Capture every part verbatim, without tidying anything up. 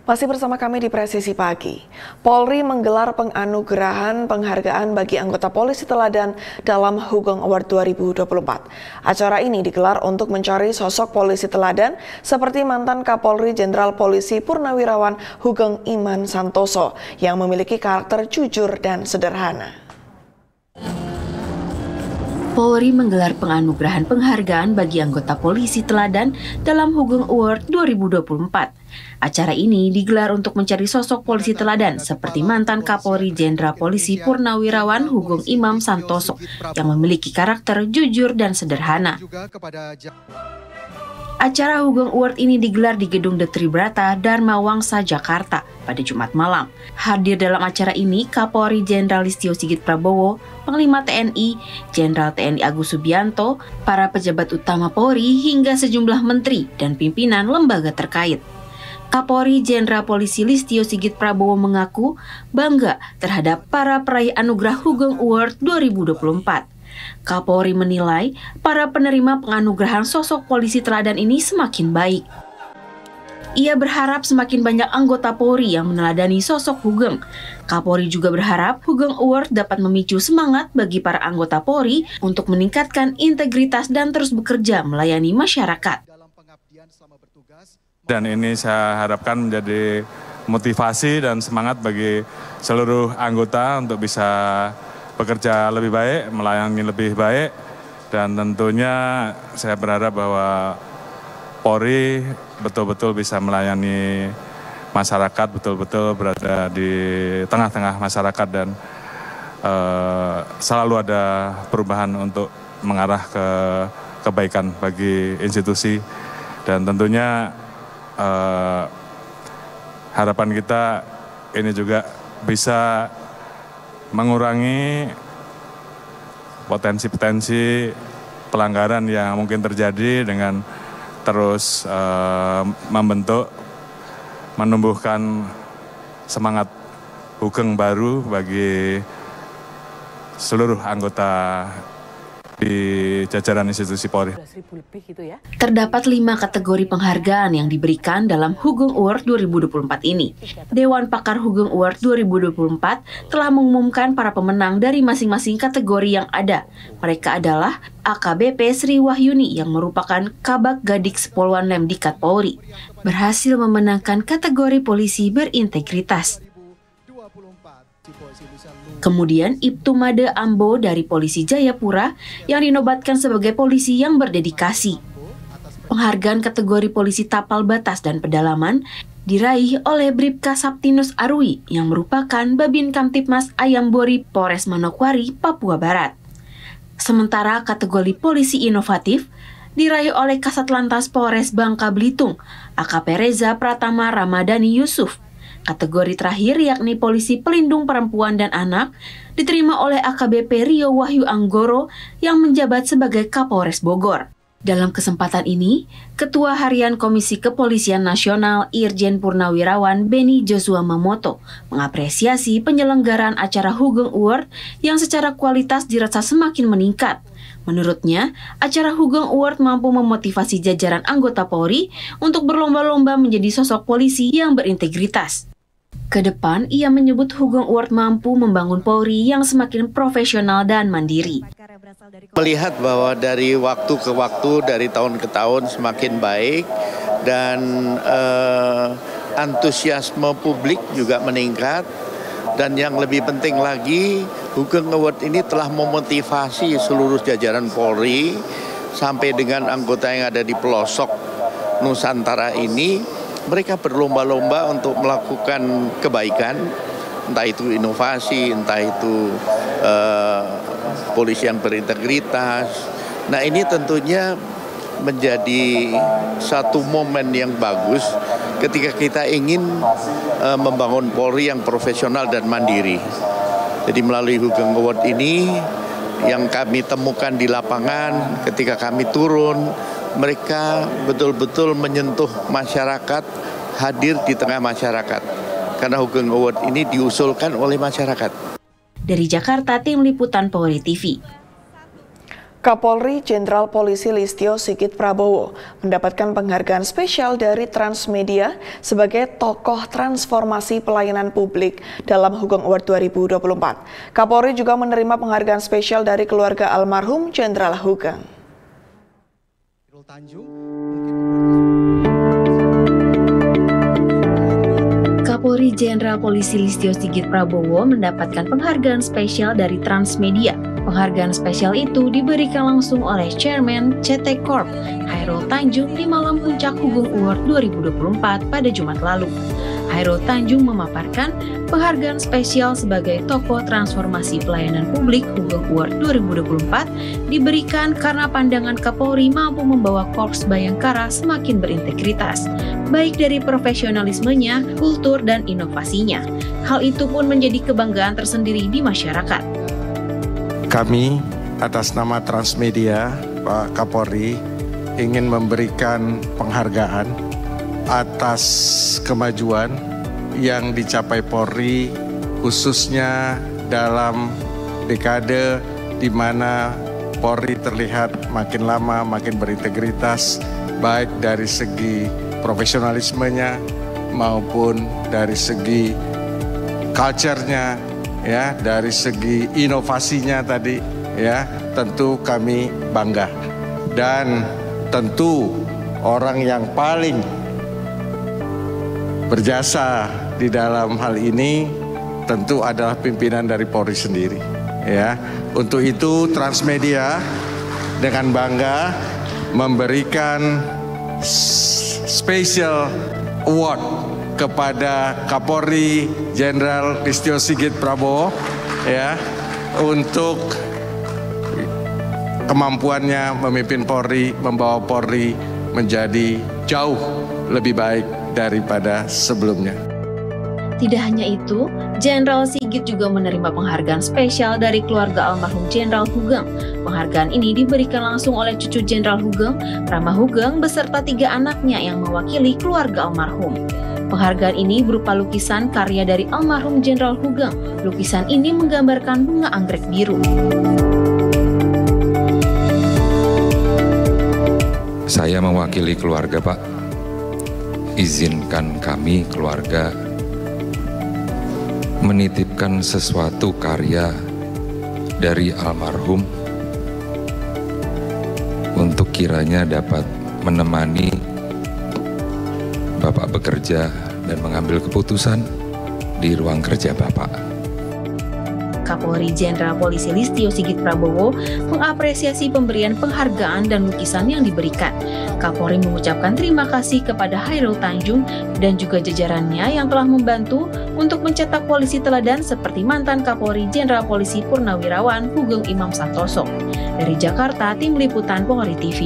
Masih bersama kami di Presisi Pagi. Polri menggelar penganugerahan penghargaan bagi anggota polisi teladan dalam Hugeng Award dua ribu dua puluh empat. Acara ini digelar untuk mencari sosok polisi teladan seperti mantan Kapolri Jenderal Polisi Purnawirawan Hugeng Iman Santoso yang memiliki karakter jujur dan sederhana. Polri menggelar penganugerahan penghargaan bagi anggota polisi teladan dalam Hugeng Award dua ribu dua puluh empat. Acara ini digelar untuk mencari sosok polisi teladan seperti mantan Kapolri Jenderal Polisi Purnawirawan Hugeng Iman Santoso yang memiliki karakter jujur dan sederhana. Acara Hugeng Award ini digelar di Gedung The Tribrata, Dharma Wangsa, Jakarta pada Jumat malam. Hadir dalam acara ini Kapolri Jenderal Listio Sigit Prabowo, Panglima T N I, Jenderal T N I Agus Subianto, para pejabat utama Polri hingga sejumlah menteri dan pimpinan lembaga terkait. Kapolri Jenderal Polisi Listio Sigit Prabowo mengaku bangga terhadap para peraih anugerah Hugeng Award dua ribu dua puluh empat. Kapolri menilai para penerima penganugerahan sosok polisi teladan ini semakin baik. Ia berharap semakin banyak anggota Polri yang meneladani sosok Hugeng. Kapolri juga berharap Hugeng Award dapat memicu semangat bagi para anggota Polri untuk meningkatkan integritas dan terus bekerja melayani masyarakat. Dan ini saya harapkan menjadi motivasi dan semangat bagi seluruh anggota untuk bisa bekerja lebih baik, melayani lebih baik, dan tentunya saya berharap bahwa Polri betul-betul bisa melayani masyarakat, betul-betul berada di tengah-tengah masyarakat dan uh, selalu ada perubahan untuk mengarah ke kebaikan bagi institusi, dan tentunya uh, harapan kita ini juga bisa mengurangi potensi-potensi pelanggaran yang mungkin terjadi dengan terus uh, membentuk, menumbuhkan semangat Hugeng baru bagi seluruh anggota di jajaran institusi Polri. Terdapat lima kategori penghargaan yang diberikan dalam Hugeng Award dua ribu dua puluh empat ini. Dewan Pakar Hugeng Award dua ribu dua puluh empat telah mengumumkan para pemenang dari masing-masing kategori yang ada. Mereka adalah A K B P Sri Wahyuni yang merupakan Kabag Gadiks Poluan Lemdikat Polri, berhasil memenangkan kategori polisi berintegritas. Kemudian Ibtu Made Ambo dari Polisi Jayapura yang dinobatkan sebagai polisi yang berdedikasi. Penghargaan kategori polisi tapal batas dan pedalaman diraih oleh Bribka Saptinus Arwi yang merupakan Babin Kamtipmas Ayambori Polres Manokwari, Papua Barat. Sementara kategori polisi inovatif diraih oleh Kasat Lantas Polres Bangka Belitung, A K P Reza Pratama Ramadhani Yusuf. Kategori terakhir yakni polisi pelindung perempuan dan anak diterima oleh A K B P Rio Wahyu Anggoro yang menjabat sebagai Kapolres Bogor. Dalam kesempatan ini, Ketua Harian Komisi Kepolisian Nasional Irjen Purnawirawan Beni Joshua Mamoto mengapresiasi penyelenggaraan acara Hugeng Award yang secara kualitas dirasa semakin meningkat. Menurutnya, acara Hugeng Award mampu memotivasi jajaran anggota Polri untuk berlomba-lomba menjadi sosok polisi yang berintegritas. Kedepan, ia menyebut Hugeng Award mampu membangun Polri yang semakin profesional dan mandiri. Melihat bahwa dari waktu ke waktu, dari tahun ke tahun semakin baik, dan eh, antusiasme publik juga meningkat, dan yang lebih penting lagi, Hugeng Award ini telah memotivasi seluruh jajaran Polri sampai dengan anggota yang ada di pelosok Nusantara ini. Mereka berlomba-lomba untuk melakukan kebaikan, entah itu inovasi, entah itu uh, polisi yang berintegritas. Nah, ini tentunya menjadi satu momen yang bagus ketika kita ingin uh, membangun Polri yang profesional dan mandiri. Jadi melalui Hugeng Award ini yang kami temukan di lapangan ketika kami turun, mereka betul-betul menyentuh masyarakat, hadir di tengah masyarakat. Karena Hugeng Award ini diusulkan oleh masyarakat. Dari Jakarta, Tim Liputan Polri T V. Kapolri Jenderal Polisi Listio Sigit Prabowo mendapatkan penghargaan spesial dari Transmedia sebagai tokoh transformasi pelayanan publik dalam Hugeng Award dua ribu dua puluh empat. Kapolri juga menerima penghargaan spesial dari keluarga almarhum Jenderal Hugeng. Kapolri Jenderal Polisi Listio Sigit Prabowo mendapatkan penghargaan spesial dari Transmedia. Penghargaan spesial itu diberikan langsung oleh Chairman C T Corp, Hairul Tanjung di malam puncak Hugeng Award dua ribu dua puluh empat pada Jumat lalu. Hairul Tanjung memaparkan penghargaan spesial sebagai tokoh transformasi pelayanan publik Hugeng Award dua ribu dua puluh empat diberikan karena pandangan Kapolri mampu membawa Korps Bayangkara semakin berintegritas, baik dari profesionalismenya, kultur, dan inovasinya. Hal itu pun menjadi kebanggaan tersendiri di masyarakat. Kami atas nama Transmedia, Pak Kapolri, ingin memberikan penghargaan atas kemajuan yang dicapai Polri, khususnya dalam dekade di mana Polri terlihat makin lama makin berintegritas, baik dari segi profesionalismenya maupun dari segi culture-nya, ya, dari segi inovasinya tadi, ya, tentu kami bangga. Dan tentu orang yang paling berjasa di dalam hal ini tentu adalah pimpinan dari Polri sendiri, ya. Untuk itu Transmedia dengan bangga memberikan special award kepada Kapolri Jenderal Listio Sigit Prabowo, ya, untuk kemampuannya memimpin Polri, membawa Polri menjadi jauh lebih baik daripada sebelumnya. Tidak hanya itu, Jenderal Sigit juga menerima penghargaan spesial dari keluarga almarhum Jenderal Hugeng. Penghargaan ini diberikan langsung oleh cucu Jenderal Hugeng, Rama Hugeng, beserta tiga anaknya yang mewakili keluarga almarhum. Penghargaan ini berupa lukisan karya dari almarhum Jenderal Hugeng. Lukisan ini menggambarkan bunga anggrek biru. Saya mewakili keluarga, Pak. Izinkan kami keluarga menitipkan sesuatu karya dari almarhum untuk kiranya dapat menemani Bapak bekerja dan mengambil keputusan di ruang kerja Bapak. Kapolri Jenderal Polisi Listio Sigit Prabowo mengapresiasi pemberian penghargaan dan lukisan yang diberikan. Kapolri mengucapkan terima kasih kepada Hairul Tanjung dan juga jajarannya yang telah membantu untuk mencetak polisi teladan seperti mantan Kapolri Jenderal Polisi Purnawirawan Hugeng Imam Santoso. Dari Jakarta, Tim Liputan Polri T V.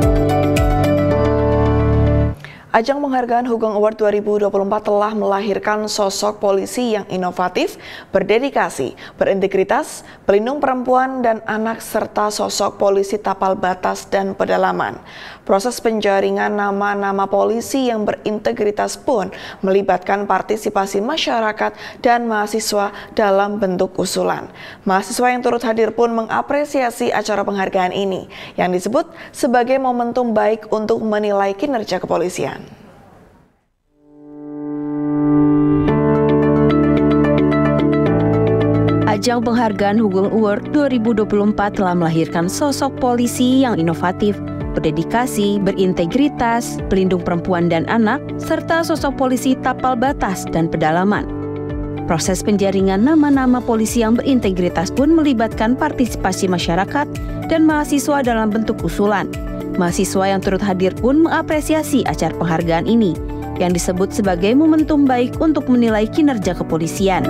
Ajang penghargaan Hugeng Award dua ribu dua puluh empat telah melahirkan sosok polisi yang inovatif, berdedikasi, berintegritas, pelindung perempuan dan anak, serta sosok polisi tapal batas dan pedalaman. Proses penjaringan nama-nama polisi yang berintegritas pun melibatkan partisipasi masyarakat dan mahasiswa dalam bentuk usulan. Mahasiswa yang turut hadir pun mengapresiasi acara penghargaan ini, yang disebut sebagai momentum baik untuk menilai kinerja kepolisian. Ajang penghargaan Hugeng Award dua ribu dua puluh empat telah melahirkan sosok polisi yang inovatif, berdedikasi, berintegritas, pelindung perempuan dan anak, serta sosok polisi tapal batas dan pedalaman. Proses penjaringan nama-nama polisi yang berintegritas pun melibatkan partisipasi masyarakat dan mahasiswa dalam bentuk usulan. Mahasiswa yang turut hadir pun mengapresiasi acara penghargaan ini, yang disebut sebagai momentum baik untuk menilai kinerja kepolisian.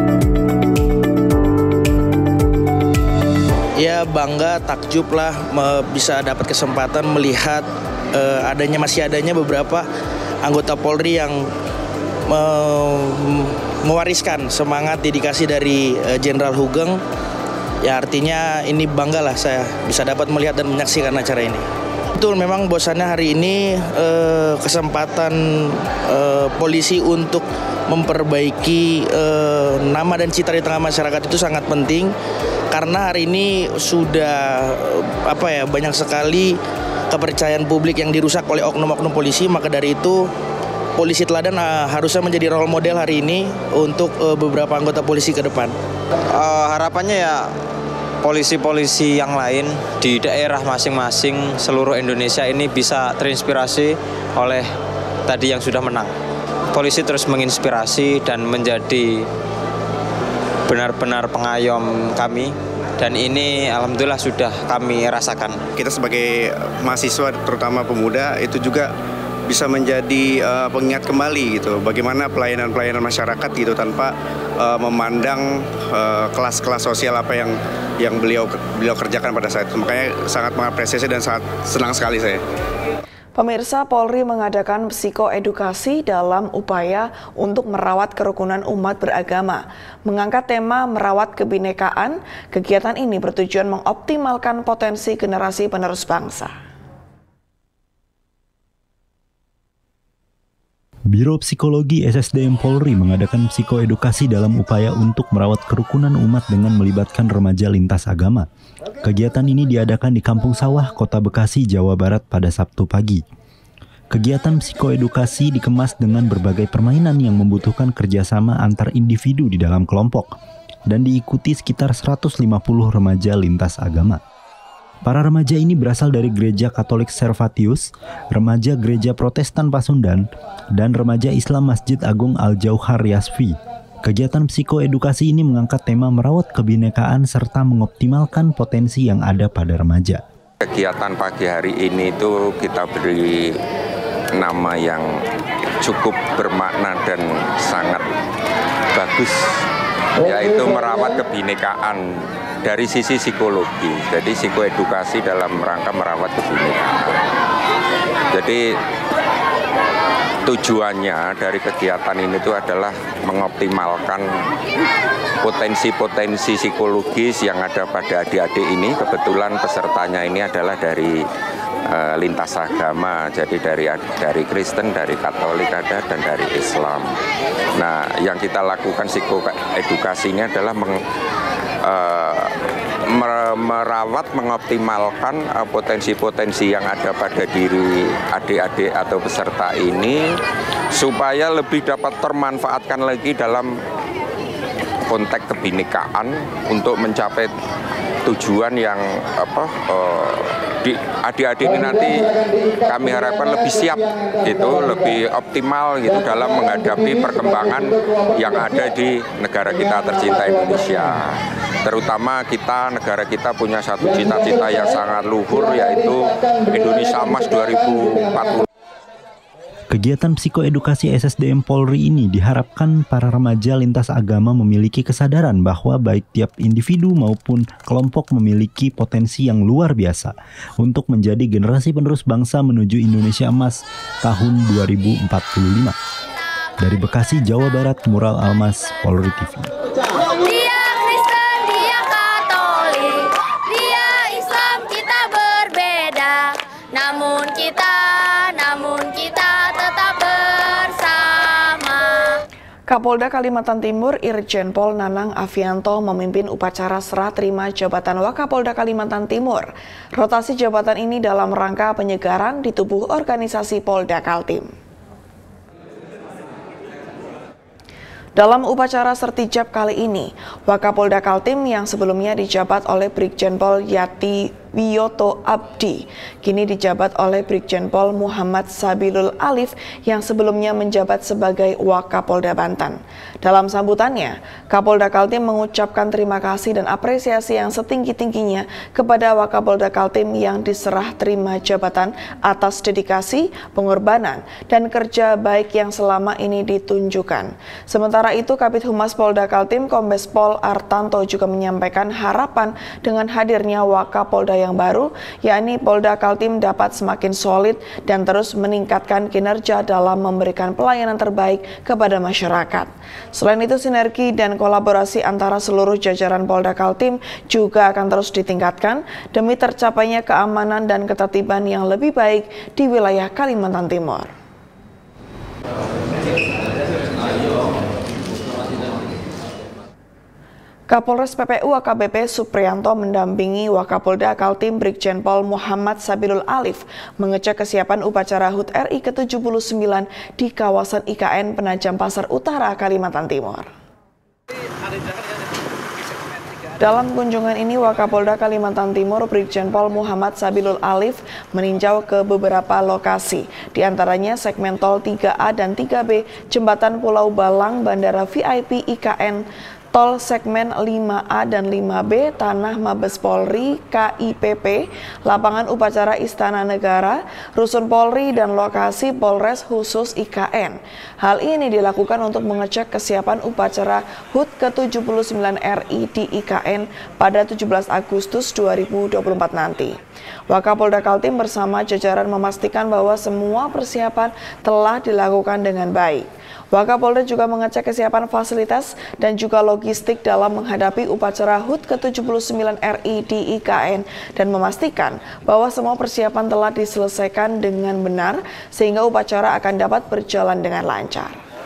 Ya, bangga, takjub lah bisa dapat kesempatan melihat uh, adanya masih adanya beberapa anggota Polri yang uh, mewariskan semangat dedikasi dari Jenderal uh, Hugeng. Ya, artinya ini bangga lah saya bisa dapat melihat dan menyaksikan acara ini. Betul, memang bosannya hari ini uh, kesempatan uh, polisi untuk memperbaiki uh, nama dan citra di tengah masyarakat itu sangat penting. karena hari ini sudah apa ya banyak sekali kepercayaan publik yang dirusak oleh oknum-oknum polisi, maka dari itu polisi teladan uh, harusnya menjadi role model hari ini untuk uh, beberapa anggota polisi ke depan. Uh, harapannya ya polisi-polisi yang lain di daerah masing-masing seluruh Indonesia ini bisa terinspirasi oleh tadi yang sudah menang. Polisi terus menginspirasi dan menjadi benar-benar pengayom kami. Dan ini alhamdulillah sudah kami rasakan. Kita sebagai mahasiswa terutama pemuda itu juga bisa menjadi uh, pengingat kembali gitu. Bagaimana pelayanan-pelayanan masyarakat gitu tanpa uh, memandang uh, kelas-kelas sosial apa yang yang beliau beliau kerjakan pada saat itu. Makanya sangat mengapresiasi dan sangat senang sekali saya. Pemirsa, Polri mengadakan psikoedukasi dalam upaya untuk merawat kerukunan umat beragama. Mengangkat tema merawat kebinekaan, kegiatan ini bertujuan mengoptimalkan potensi generasi penerus bangsa. Biro Psikologi S S D M Polri mengadakan psikoedukasi dalam upaya untuk merawat kerukunan umat dengan melibatkan remaja lintas agama. Kegiatan ini diadakan di Kampung Sawah, Kota Bekasi, Jawa Barat pada Sabtu pagi. Kegiatan psikoedukasi dikemas dengan berbagai permainan yang membutuhkan kerjasama antar individu di dalam kelompok dan diikuti sekitar seratus lima puluh remaja lintas agama. Para remaja ini berasal dari Gereja Katolik Servatius, remaja Gereja Protestan Pasundan, dan remaja Islam Masjid Agung Al-Jauhar Yasfi. Kegiatan psikoedukasi ini mengangkat tema merawat kebinekaan serta mengoptimalkan potensi yang ada pada remaja. Kegiatan pagi hari ini itu kita beri nama yang cukup bermakna dan sangat bagus, yaitu merawat kebinekaan dari sisi psikologi. Jadi psikoedukasi dalam rangka merawat kebinekaan. Jadi tujuannya dari kegiatan ini itu adalah mengoptimalkan potensi-potensi psikologis yang ada pada adik-adik ini. Kebetulan pesertanya ini adalah dari uh, lintas agama, jadi dari dari Kristen, dari Katolik ada, dan dari Islam. Nah, yang kita lakukan psikoedukasi ini adalah meng, uh, merawat, mengoptimalkan potensi-potensi uh, yang ada pada diri adik-adik atau peserta ini supaya lebih dapat termanfaatkan lagi dalam konteks kebinekaan untuk mencapai tujuan yang apa uh, di adik-adik ini nanti kami harapkan lebih siap gitu, lebih optimal gitu dalam menghadapi perkembangan yang ada di negara kita tercinta Indonesia. Terutama kita, negara kita punya satu cita-cita yang sangat luhur, yaitu Indonesia Emas dua ribu empat puluh. Kegiatan psikoedukasi S S D M Polri ini diharapkan para remaja lintas agama memiliki kesadaran bahwa baik tiap individu maupun kelompok memiliki potensi yang luar biasa untuk menjadi generasi penerus bangsa menuju Indonesia Emas tahun dua ribu empat puluh lima. Dari Bekasi, Jawa Barat, Mural Almas, Polri T V. Dia Kristen, dia Katolik, dia Islam, kita berbeda, namun kita, namun kita tetap bersama. Kapolda Kalimantan Timur Irjen Pol Nanang Afianto memimpin upacara serah terima jabatan Wakapolda Kalimantan Timur. Rotasi jabatan ini dalam rangka penyegaran di tubuh organisasi Polda Kaltim. Dalam upacara sertijab kali ini, Wakapolda Kaltim yang sebelumnya dijabat oleh Brigjen Pol Yati Wiyoto Abdi, kini dijabat oleh Brigjen Pol Muhammad Sabilul Alif yang sebelumnya menjabat sebagai Wakapolda Banten. Dalam sambutannya, Kapolda Kaltim mengucapkan terima kasih dan apresiasi yang setinggi-tingginya kepada Wakapolda Kaltim yang diserah terima jabatan atas dedikasi, pengorbanan, dan kerja baik yang selama ini ditunjukkan. Sementara itu, Kabid Humas Polda Kaltim Kombes Pol Artanto juga menyampaikan harapan dengan hadirnya Wakapolda yang baru, yakni Polda Kaltim dapat semakin solid dan terus meningkatkan kinerja dalam memberikan pelayanan terbaik kepada masyarakat. Selain itu, sinergi dan kolaborasi antara seluruh jajaran Polda Kaltim juga akan terus ditingkatkan demi tercapainya keamanan dan ketertiban yang lebih baik di wilayah Kalimantan Timur. Kapolres P P U A K B P Supriyanto mendampingi Wakapolda Kaltim Brigjen Pol Muhammad Sabilul Alif mengecek kesiapan upacara H U T R I ke tujuh puluh sembilan di kawasan I K N Penajam Pasar Utara, Kalimantan Timur. Dalam kunjungan ini, Wakapolda Kalimantan Timur Brigjen Pol Muhammad Sabilul Alif meninjau ke beberapa lokasi, diantaranya segmen Tol tiga A dan tiga B, Jembatan Pulau Balang, Bandara V I P I K N, Tol segmen lima A dan lima B, Tanah Mabes Polri, K I P P, Lapangan Upacara Istana Negara, Rusun Polri, dan lokasi Polres khusus I K N. Hal ini dilakukan untuk mengecek kesiapan upacara H U T ke tujuh puluh sembilan R I di I K N pada tujuh belas Agustus dua ribu dua puluh empat nanti. Wakapolda Kaltim bersama jajaran memastikan bahwa semua persiapan telah dilakukan dengan baik. Wakapolda juga mengecek kesiapan fasilitas dan juga logistik dalam menghadapi upacara H U T ke tujuh puluh sembilan R I di I K N dan memastikan bahwa semua persiapan telah diselesaikan dengan benar sehingga upacara akan dapat berjalan dengan lancar.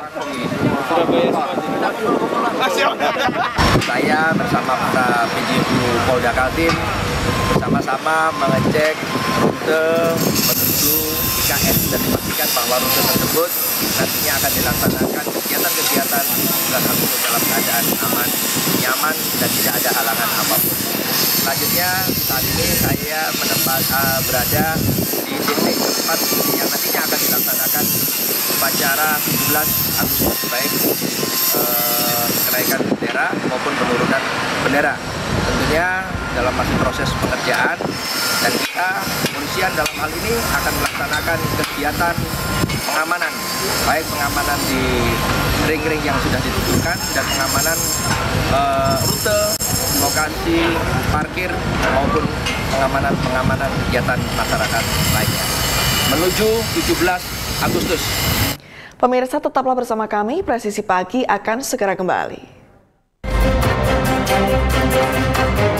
Saya bersama para P J U Polda Kaltim bersama-sama mengecek rute menuju I K N dan memastikan bahwa rute tersebut nantinya akan dilaksanakan kegiatan-kegiatan dalam keadaan aman, nyaman, dan tidak ada halangan apapun. Selanjutnya, saat ini saya menempat, uh, berada di titik tempat yang nantinya akan dilaksanakan upacara tujuh belas Agustus, baik uh, kenaikan bendera maupun penurunan bendera. Tentunya dalam masih proses pengerjaan, dan kita kepolisian dalam hal ini akan melaksanakan kegiatan pengamanan, baik pengamanan di ring-ring yang sudah ditentukan dan pengamanan uh, rute, lokasi parkir maupun pengamanan-pengamanan kegiatan masyarakat lainnya menuju tujuh belas Agustus. Pemirsa, tetaplah bersama kami, Presisi Pagi akan segera kembali.